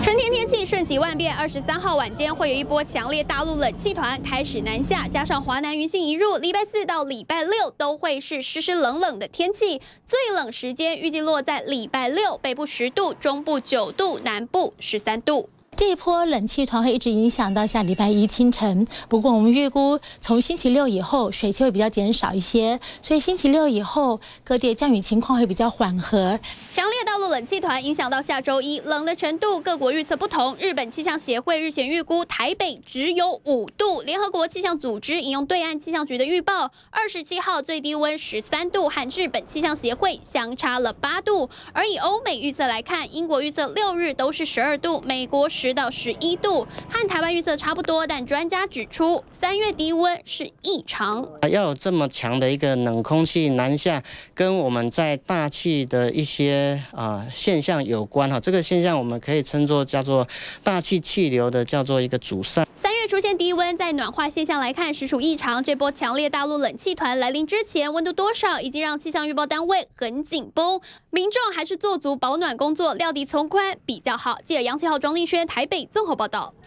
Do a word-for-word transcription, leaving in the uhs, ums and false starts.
春天天气瞬息万变，二十三号晚间会有一波强烈大陆冷气团开始南下，加上华南云系移入，礼拜四到礼拜六都会是湿湿冷冷的天气。最冷时间预计落在礼拜六，北部十度，中部九度，南部十三度。 这一波冷气团会一直影响到下礼拜一清晨。不过我们预估从星期六以后水汽会比较减少一些，所以星期六以后各地降雨情况会比较缓和。 强烈大陆冷气团影响到下周一，冷的程度各国预测不同。日本气象协会日前预估台北只有五度，联合国气象组织引用对岸气象局的预报，二十七号最低温十三度，和日本气象协会相差了八度。而以欧美预测来看，英国预测六日都是十二度，美国十 十到十一度，和台湾预测差不多，但专家指出，三月低温是异常。 要有这么强的一个冷空气南下，跟我们在大气的一些啊、呃、现象有关哈。这个现象我们可以称作叫做大气气流的叫做一个阻散。 三月出现低温，在暖化现象来看，实属异常。这波强烈大陆冷气团来临之前，温度多少已经让气象预报单位很紧绷，民众还是做足保暖工作，料敌从宽比较好。记者杨启浩、庄立轩台北综合报道。